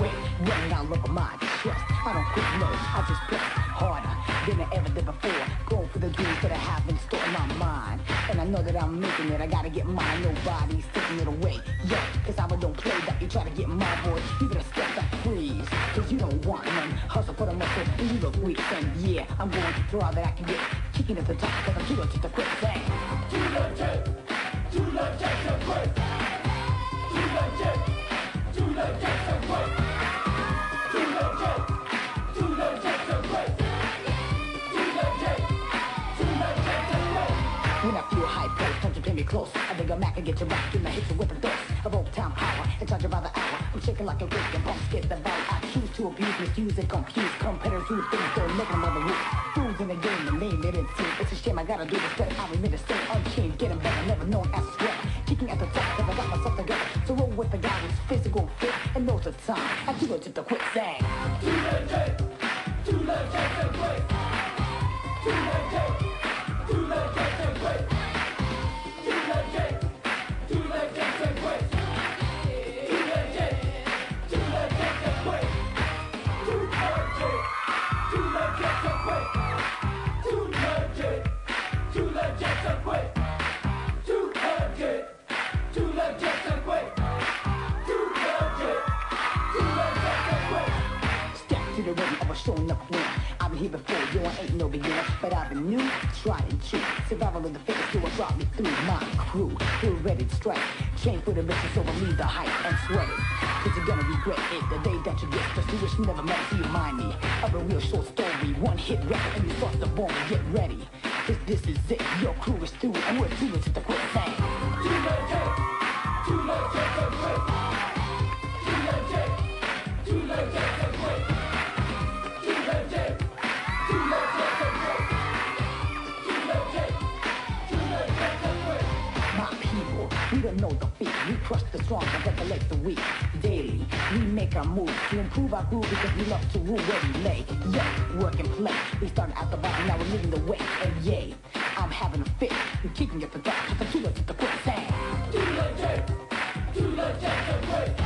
way. Running out of my trust. I don't quit, no, I just press harder than I ever did before. Going for the dreams that I have been stored in my mind. And I know that I'm making it, I gotta get mine. Nobody's taking it away, yeah. Cause I don't play that, you try to get my boy. You better step back, freeze, cause you don't want none. Hustle for the muscle, and you look weak. And yeah, I'm going through all that I can get. Kicking at the top, cause I'm too legit to quit. Bang. Too legit to quit. Too legit to quit. Too legit to quit. Too legit to quit. When I feel high place, don't you play me close. I think I'm Mac and get you back in the hits with a dose of old town power and charge you by the hour. I'm shaking like a rake and pumps get the value. I choose to abuse, misuse, and confuse competitors who think they're making them on the roof. Fools in the game, the name they didn't see. It's a shame I gotta do this, but I remain the same, unchanged, getting better, never known as sweat. Kicking at the top, cause I got myself together. So roll with the guy who's physical fit and knows the time. I do it to the quick thing. Too legit to quit. Too legit to quit. Too legit to quit. Too legit to quit. Too legit to quit. Too legit to quit. Too legit to quit. Too legit to quit. Step to the ready of a showing up winner. I've been here before, yo, I ain't no beginner, but I've been new, tried and true. Survival of the fittest, so I brought me through my crew. We're ready to strike, train for the mission, so believe the hype and sweat it. Cause you're gonna regret it, the day that you get just you wish you never met, so you mind me of a real short story, one hit record, and you start the bomb and get ready. Cause this is it, your crew is through, and we're through to the quick thing. Too legit to quit. Too legit to quit. Too legit to quit. Too legit to quit. My people, we don't know the feet. We crush the strong and regulate the weak. Daily, we make our moves to improve our groove because we love to rule where we lay. Yeah, work and play. We started at the bottom, now we're leading the way. And yay, I'm having a fit. We're kicking at the top, cause I'm too legit to quit. Saying, Too legit to quit.